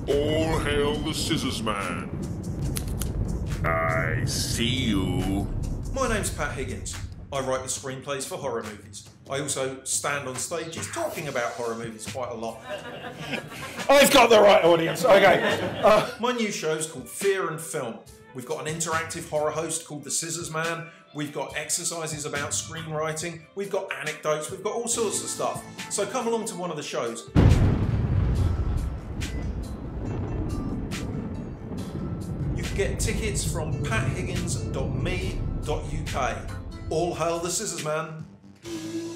All hail the Scissors Man. I see you. My name's Pat Higgins. I write the screenplays for horror movies. I also stand on stages talking about horror movies quite a lot. I've got the right audience. Okay. My new show's called Fear Film. We've got an interactive horror host called the Scissors Man. We've got exercises about screenwriting. We've got anecdotes. We've got all sorts of stuff. So come along to one of the shows. You can get tickets from pathiggins.me.uk. All hail the Scissors Man.